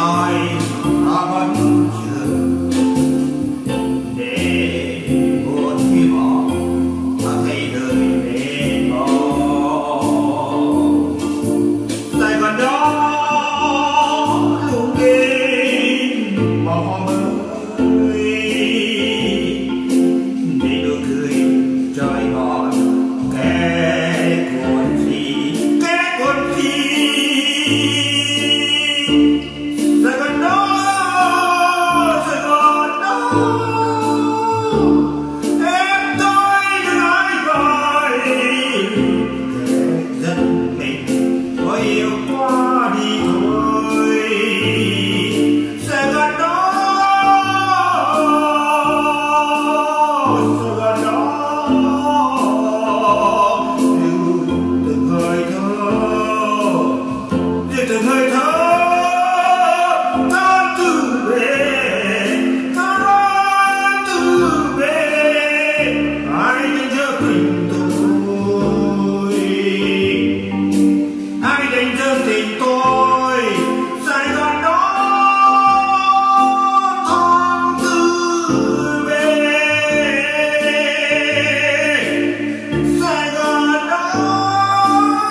dài ta vẫn chờ để một hy vọng ta thấy đời bên bờ. Sài Gòn đó lung linh màu mới để nụ cười trời ngọt kẻ cuốn gì kẻ cuốn gì. Sài Gòn đó em tôi đừng ai gọi kẻ dân mình có yêu qua đi thôi. Sài Gòn đó từng hơi thở ta từ về ai đánh rơi tình tôi, ai đánh rơi tình tôi. Sài Gòn đó tháng tư về, Sài Gòn đó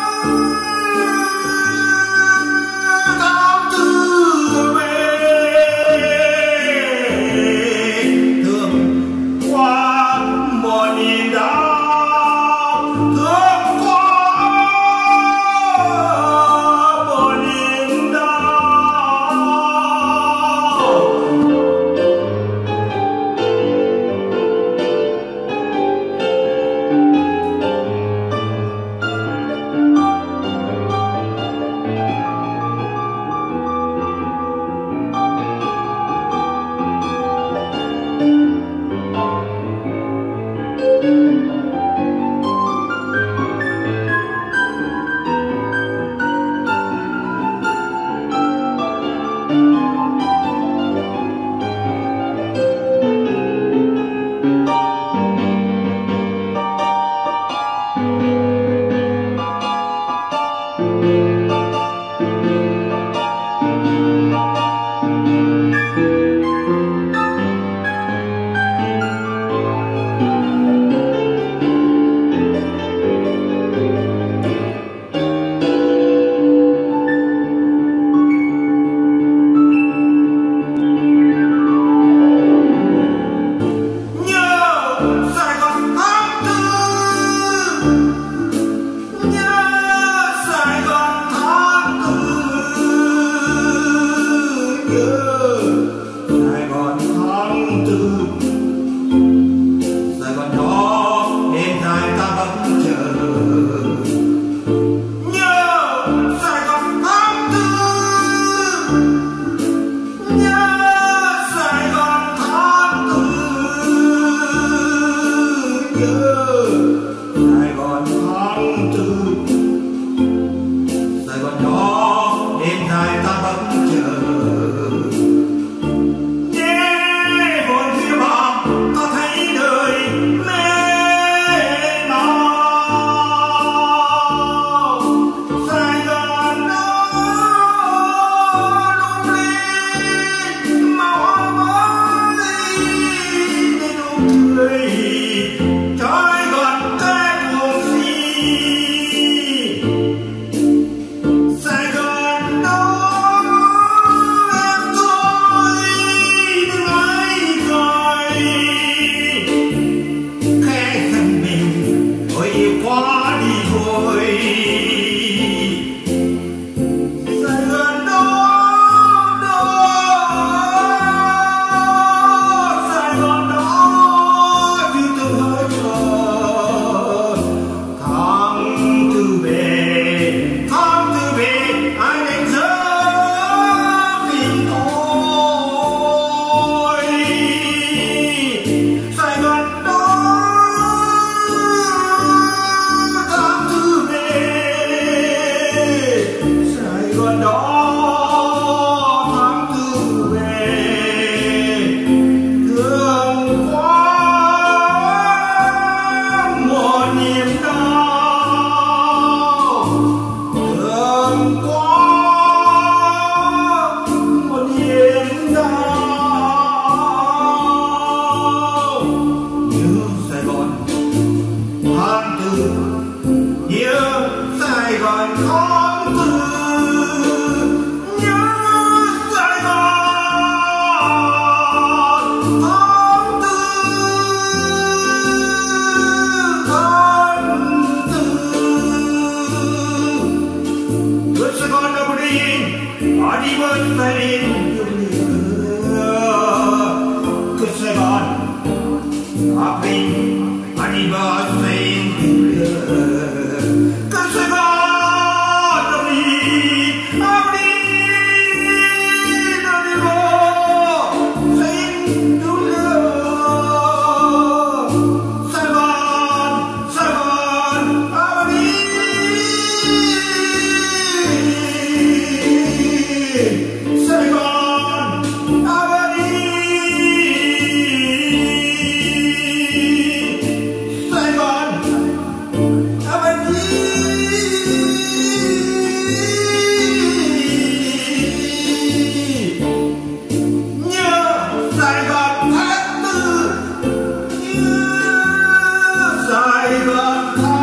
tháng tư về. tay yêu cứ Sài Gòn hòa bình anh bờ xanh cứ Sài Gòn đâu đi đâu đi vô xanh yêu Sài Gòn đâu đi Sài Gòn đâu đi Sài Gòn nhớ Sài Gòn tháng tư, nhớ Sài Gòn tháng